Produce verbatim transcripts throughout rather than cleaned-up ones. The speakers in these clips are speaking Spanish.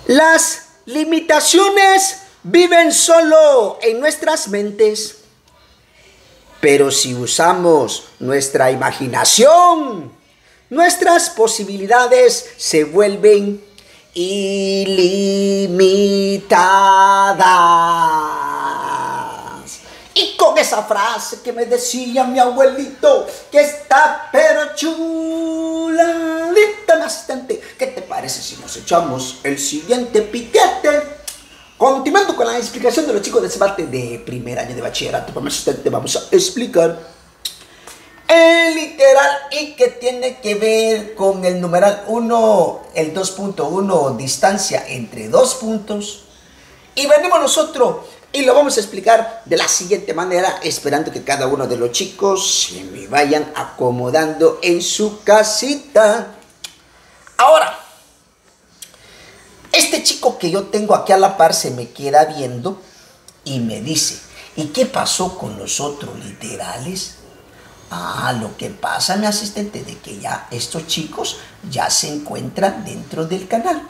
Las limitaciones viven solo en nuestras mentes, pero si usamos nuestra imaginación, nuestras posibilidades se vuelven ilimitadas. Y con esa frase que me decía mi abuelito, que está pero chuladita, mi asistente, ¿qué te parece si nos echamos el siguiente piquete? Continuando con la explicación de los chicos de debate de primer año de bachillerato, como asistente vamos a explicar el literal y que tiene que ver con el numeral uno, el dos punto uno, distancia entre dos puntos. Y venimos nosotros y lo vamos a explicar de la siguiente manera, esperando que cada uno de los chicos se me vayan acomodando en su casita. Ahora, este chico que yo tengo aquí a la par se me queda viendo y me dice, ¿y qué pasó con los otros literales? Ah, lo que pasa, mi asistente, de que ya estos chicos ya se encuentran dentro del canal.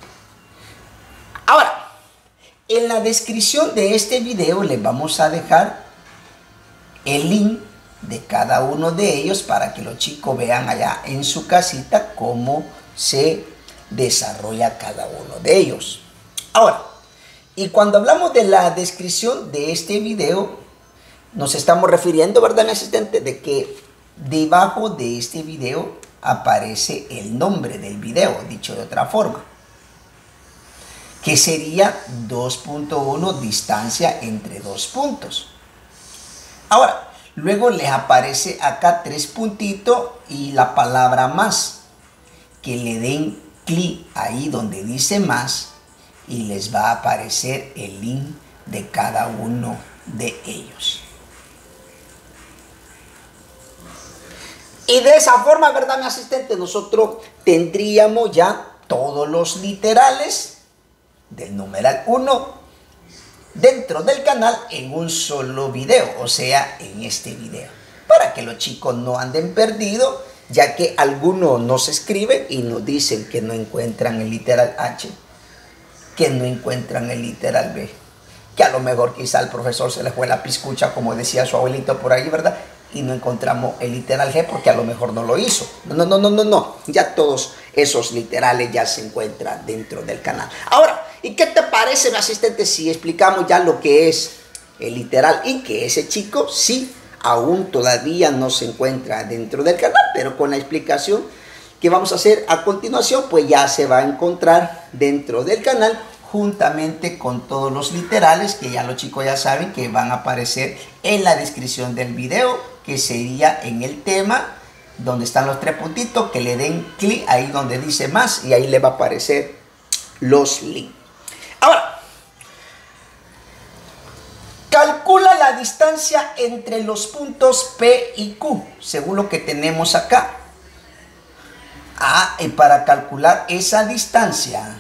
Ahora, en la descripción de este video les vamos a dejar el link de cada uno de ellos para que los chicos vean allá en su casita cómo se desarrolla cada uno de ellos. Ahora, y cuando hablamos de la descripción de este video, nos estamos refiriendo, ¿verdad, mi asistente? De que debajo de este video aparece el nombre del video, dicho de otra forma, que sería dos punto uno, distancia entre dos puntos. Ahora, luego les aparece acá tres puntitos y la palabra más, que le den clic ahí donde dice más y les va a aparecer el link de cada uno de ellos. Y de esa forma, ¿verdad, mi asistente? Nosotros tendríamos ya todos los literales del numeral uno dentro del canal en un solo video, o sea, en este video, para que los chicos no anden perdidos, ya que algunos nos escriben y nos dicen que no encuentran el literal H, que no encuentran el literal B, que a lo mejor quizá al profesor se le fue la piscucha, como decía su abuelito por ahí, ¿verdad? Y no encontramos el literal G porque a lo mejor no lo hizo. No, no, no, no, no, no. Ya todos esos literales ya se encuentran dentro del canal. Ahora, ¿y qué te parece, mi asistente, si explicamos ya lo que es el literal y que ese chico sí aún todavía no se encuentra dentro del canal, pero con la explicación que vamos a hacer a continuación, pues ya se va a encontrar dentro del canal juntamente con todos los literales que ya los chicos ya saben que van a aparecer en la descripción del video, que sería en el tema donde están los tres puntitos, que le den clic ahí donde dice más y ahí le va a aparecer los links. Ahora, calcula la distancia entre los puntos P y Q, según lo que tenemos acá. Ah, y para calcular esa distancia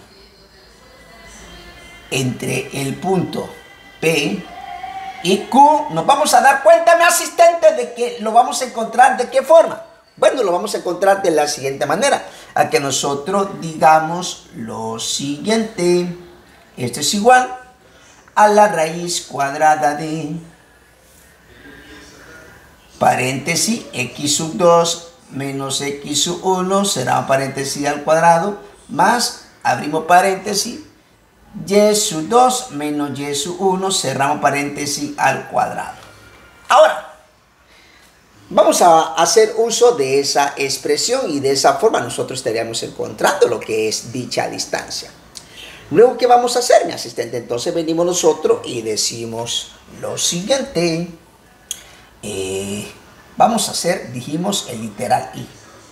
entre el punto P y Q, nos vamos a dar cuenta, mi asistente, de que lo vamos a encontrar ¿de qué forma? Bueno, lo vamos a encontrar de la siguiente manera, a que nosotros digamos lo siguiente: esto es igual a la raíz cuadrada de paréntesis x sub dos menos x sub uno será paréntesis al cuadrado más, abrimos paréntesis, y sub dos menos y sub uno, cerramos paréntesis al cuadrado. Ahora, vamos a hacer uso de esa expresión y de esa forma nosotros estaríamos encontrando lo que es dicha distancia. Luego, ¿qué vamos a hacer, mi asistente? Entonces venimos nosotros y decimos lo siguiente. Eh, vamos a hacer, dijimos, el literal I.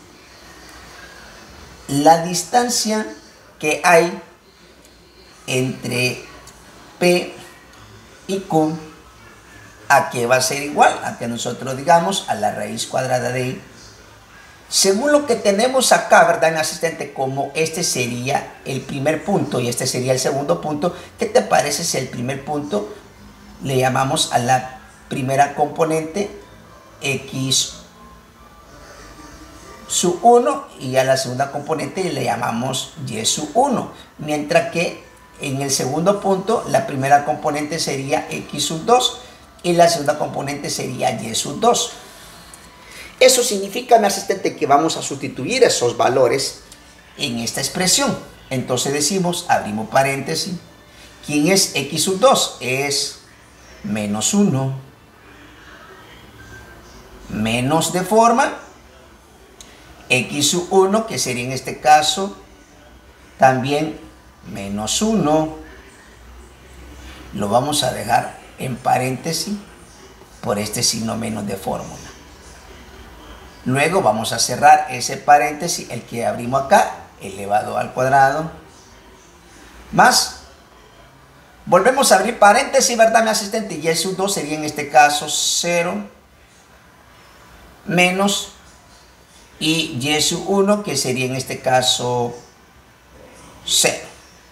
La distancia que hay entre P y Q, ¿a qué va a ser igual? A que nosotros digamos a la raíz cuadrada de I. Según lo que tenemos acá, ¿verdad, mi asistente? Como este sería el primer punto y este sería el segundo punto, ¿qué te parece si el primer punto le llamamos a la primera componente X sub uno y a la segunda componente le llamamos y sub uno. Mientras que en el segundo punto la primera componente sería x sub dos y la segunda componente sería y sub dos. Eso significa, mi asistente, que vamos a sustituir esos valores en esta expresión. Entonces decimos, abrimos paréntesis, ¿quién es x sub dos? Es menos uno, menos de forma, x sub uno, que sería en este caso también menos uno, lo vamos a dejar en paréntesis por este signo menos de fórmula. Luego vamos a cerrar ese paréntesis, el que abrimos acá, elevado al cuadrado, más, volvemos a abrir paréntesis, ¿verdad, mi asistente? Y sub dos sería en este caso cero, menos, y y sub uno, que sería en este caso cero.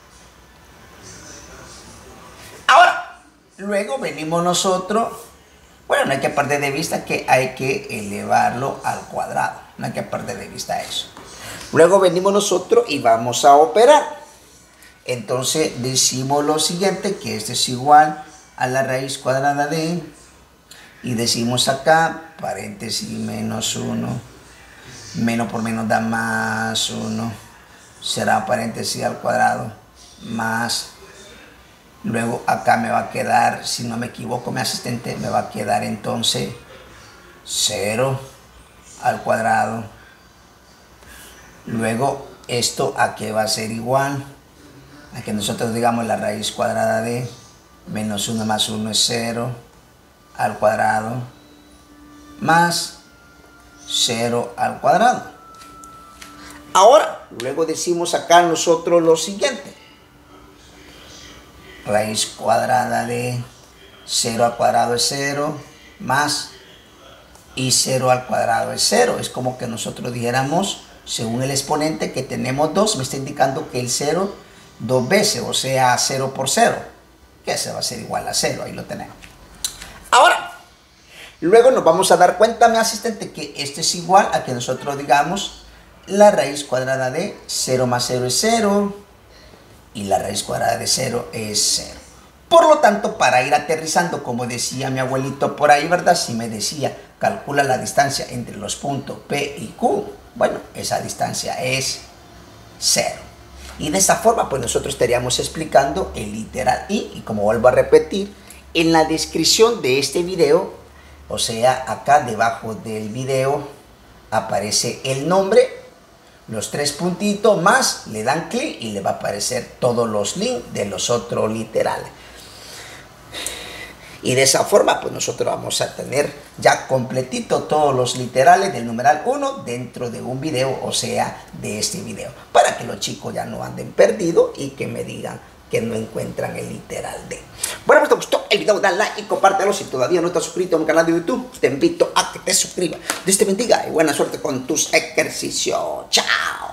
Ahora, luego venimos nosotros, bueno, no hay que perder de vista que hay que elevarlo al cuadrado, no hay que perder de vista eso. Luego venimos nosotros y vamos a operar. Entonces decimos lo siguiente, que esto es igual a la raíz cuadrada de, y decimos acá, paréntesis menos uno, menos por menos da más uno, será paréntesis al cuadrado, más, luego acá me va a quedar, si no me equivoco, mi asistente, me va a quedar entonces cero al cuadrado. Luego esto a qué va a ser igual a que nosotros digamos la raíz cuadrada de menos uno más uno es cero al cuadrado más cero al cuadrado. Ahora, luego decimos acá nosotros lo siguiente. Raíz cuadrada de cero al cuadrado es cero, más, y cero al cuadrado es cero. Es como que nosotros dijéramos, según el exponente, que tenemos dos, me está indicando que el cero dos veces, o sea, cero por cero, que se va a ser igual a cero, ahí lo tenemos. Ahora, luego nos vamos a dar cuenta, mi asistente, que esto es igual a que nosotros digamos la raíz cuadrada de cero más cero es cero, y la raíz cuadrada de cero es cero. Por lo tanto, para ir aterrizando, como decía mi abuelito por ahí, ¿verdad? Si me decía, calcula la distancia entre los puntos P y Q, bueno, esa distancia es cero. Y de esta forma, pues nosotros estaríamos explicando el literal I. Y como vuelvo a repetir, en la descripción de este video, o sea, acá debajo del video, aparece el nombre, los tres puntitos más, le dan clic y le va a aparecer todos los links de los otros literales. Y de esa forma, pues nosotros vamos a tener ya completito todos los literales del numeral uno dentro de un video, o sea, de este video. Para que los chicos ya no anden perdidos y que me digan que no encuentran el literal D. Bueno, pues te gustó el video, dale like y compártelo. Si todavía no estás suscrito a mi canal de YouTube, te invito a que te suscribas. Dios te bendiga y buena suerte con tus ejercicios. Chao.